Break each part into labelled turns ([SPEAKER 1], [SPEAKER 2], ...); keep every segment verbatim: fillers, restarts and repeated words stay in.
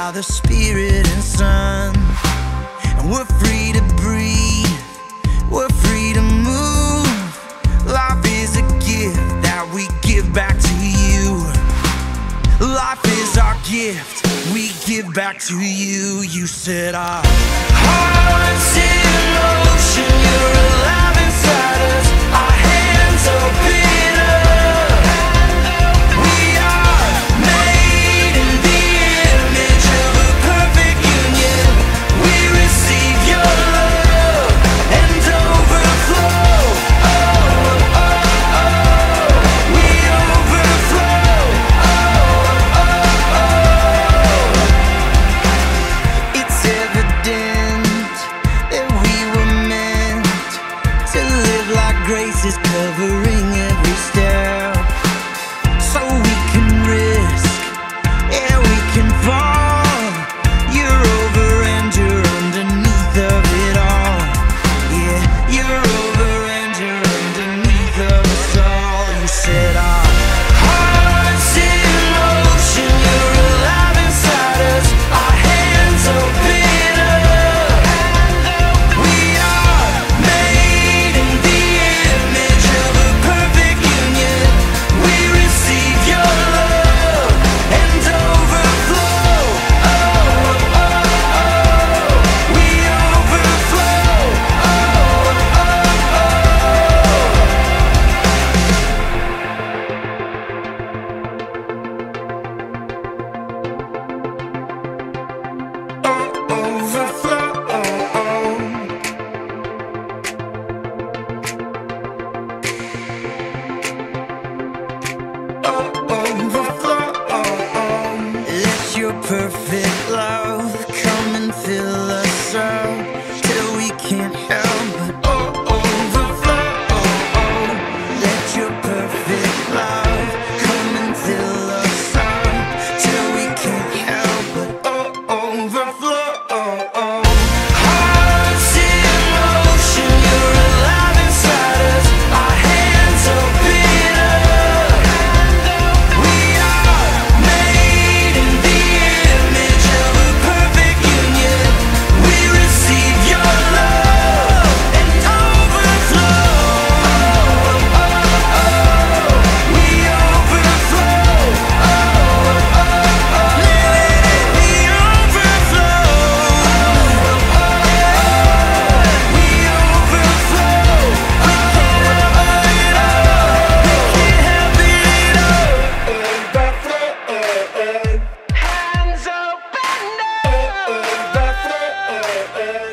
[SPEAKER 1] by the Spirit and Son. And we're free to breathe, we're free to move. Life is a gift that we give back to you. Life is our gift, we give back to you. You set our hearts in motion, you're alive inside us. Our hands open up. We are made in the image of a perfect union. We receive your love and overflow. Oh, oh, oh, we overflow. Oh, oh, oh. It's evident that we were meant to live like grace is covering every step. So we can risk, yeah, we can fall. You're over and you're underneath of it all. Yeah, you're over and you're underneath of us all. You said our hearts in motion, you're alive inside us. Our hands open up. We are made in the image of a perfect union. We receive your love and overflow. Oh, oh, oh, we overflow. Oh, oh, oh, overflow. Let your perfect love come and fill us up till we can't help but oh, overflow. Let your perfect love come and fill us up till we can't help but oh, overflow. Hearts in motion, you're alive inside us. Our hands open up. We are made in the image of a perfect union. We receive your love and overflow. Oh, oh, oh, we overflow. Oh, oh, oh, living in the overflow. Oh, oh, oh, we overflow. We can't help it all. We can't help it all. Overflow. Hands open up. Overflow.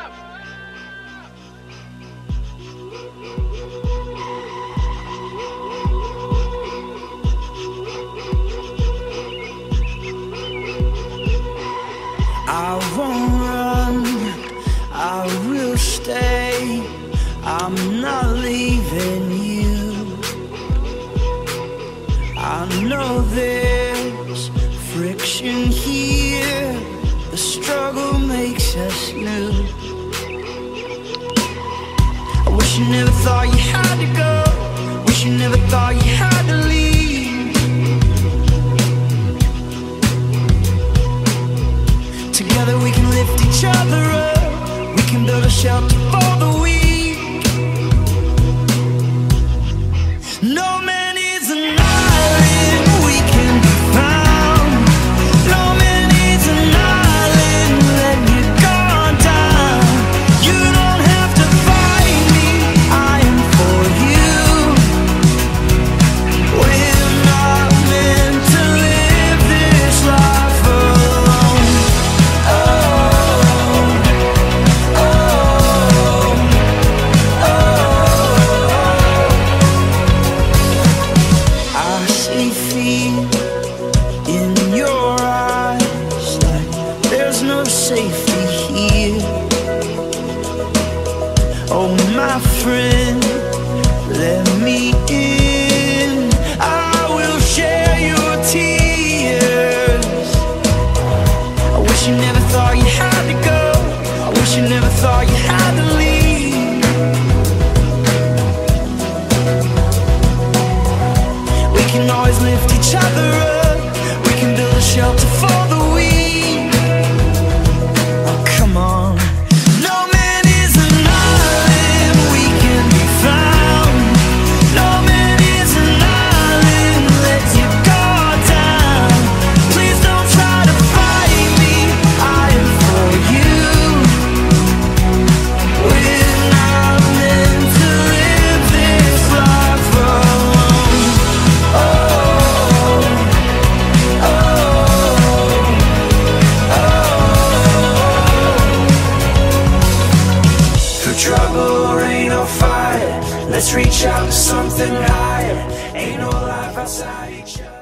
[SPEAKER 1] I won't run, I will stay. I'm not leaving you. I know there's friction here. The struggle makes us new. I wish you never thought you had to go. Wish you never thought you had to leave. Together we can lift each other up. We can build a shelter for the weak. No man is an island, we can be found. No man is an island, let you go down. You don't have to fight me, I am for you. We're not meant to live this life alone. Oh, oh, oh. I see fear in your eyes, like there's no safety here. Oh, my friend, let me in. I will share your tears. I wish you never thought you had to go. I wish you never thought you had to leave. We can always lift each other up. We can build a shelter for the weak. trouble, rain or fire, let's reach out to something higher. Ain't no life outside each other.